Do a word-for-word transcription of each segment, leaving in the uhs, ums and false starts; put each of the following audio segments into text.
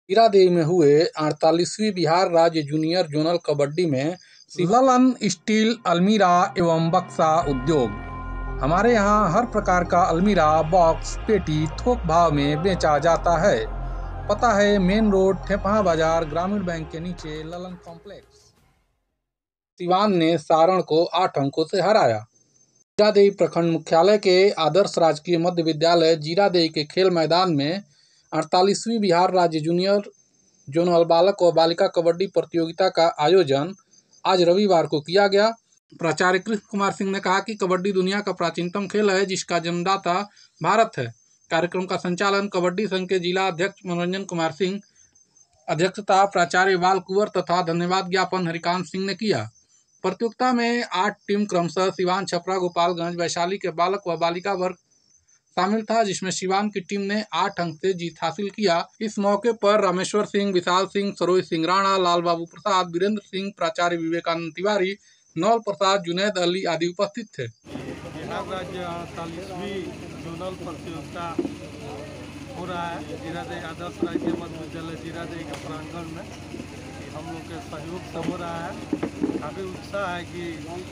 जीरादेई में हुए अड़तालीसवीं बिहार राज्य जूनियर जोनल कबड्डी में ललन स्टील अलमीरा एवं बक्सा उद्योग। हमारे यहाँ हर प्रकार का अलमीरा, बॉक्स, पेटी थोक भाव में बेचा जाता है। पता है मेन रोड, ठेपहा बाजार, ग्रामीण बैंक के नीचे, ललन कॉम्प्लेक्स। सिवान ने सारण को आठ अंकों से हराया। जीरादेई प्रखंड मुख्यालय के आदर्श राजकीय मध्य विद्यालय जीरादेई के खेल मैदान में अड़तालीसवीं बिहार राज्य जूनियर जोनल बालक व बालिका कबड्डी प्रतियोगिता का आयोजन आज रविवार को किया गया। प्राचार्य कृष्ण कुमार सिंह ने कहा कि कबड्डी दुनिया का प्राचीनतम खेल है जिसका जन्मदाता भारत है। कार्यक्रम का संचालन कबड्डी संघ के जिला अध्यक्ष मनोरंजन कुमार सिंह, अध्यक्षता प्राचार्य बाल कुंवर तथा धन्यवाद ज्ञापन हरिकांत सिंह ने किया। प्रतियोगिता में आठ टीम क्रमशः सिवान, छपरा, गोपालगंज, वैशाली के बालक व बालिका वर्ग शामिल था, जिसमें सिवान की टीम ने आठ अंक से जीत हासिल किया। इस मौके पर रामेश्वर सिंह, विशाल सिंह, सरोज सिंह राणा, लाल बाबू प्रसाद, वीरेंद्र सिंह, प्राचार्य विवेकानंद तिवारी, नौल प्रसाद, जुनैद अली आदि उपस्थित थे। बिहार राज्य अड़तालीसवीं जोनल प्रतियोगिता हो रहा है जीरादेई आदर्श राजकीय मध्य विद्यालय जीरादेई के प्रांगण में। हम लोग के सहयोग से हो रहा है। काफ़ी उत्साह है कि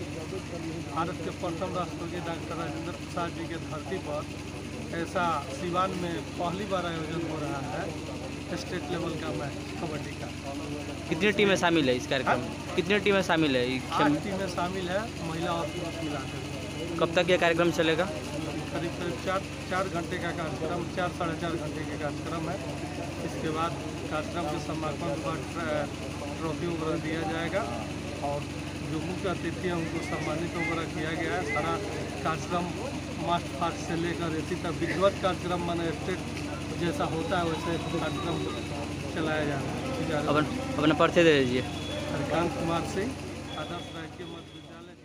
भारत के प्रथम राष्ट्रपति डॉक्टर राजेंद्र प्रसाद जी के धरती पर ऐसा सिवान में पहली बार आयोजन हो रहा है स्टेट लेवल का मैच कबड्डी का। कितनी टीमें शामिल है इस कार्यक्रम में? कितनी टीमें शामिल है? आठ टीमें शामिल है, महिला और पुरुष मिलाकर। कब तक ये कार्यक्रम चलेगा? करीब करीब चार चार घंटे का कार्यक्रम, चार साढ़े चार घंटे का कार्यक्रम है। इसके बाद कार्यक्रम के समापन पर ट्रॉफी वगैरह दिया जाएगा और जो मुख्य अतिथि हैं उनको सम्मानित वगैरह किया गया है। सारा कार्यक्रम मार्च पास्ट से लेकर इसी तक विधिवत कार्यक्रम माने स्टेट जैसा होता है वैसे कार्यक्रम चलाया जा रहा है। अपन अपना परिचय दे दीजिए। हरिकांत कुमार सिंह, आदर्श राजकीय मध्य विद्यालय।